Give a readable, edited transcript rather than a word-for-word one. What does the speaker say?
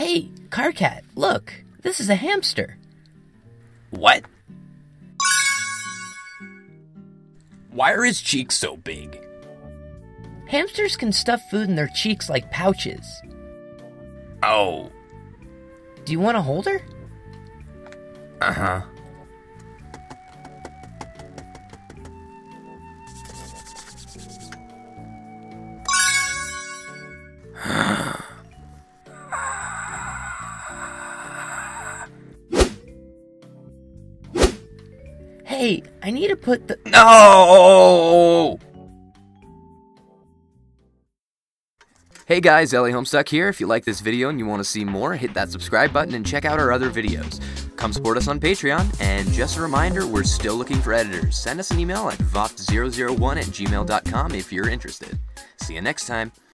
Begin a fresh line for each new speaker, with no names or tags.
Hey, Karkat, look, this is a hamster.
What? Why are his cheeks so big?
Hamsters can stuff food in their cheeks like pouches.
Oh.
Do you want to hold her?
Uh-huh.
Hey, I need to put the...
No! Hey guys, Homestuck here. If you like this video and you want to see more, hit that subscribe button and check out our other videos. Come support us on Patreon, and just a reminder, we're still looking for editors. Send us an email at VoFT001@gmail.com if you're interested. See you next time.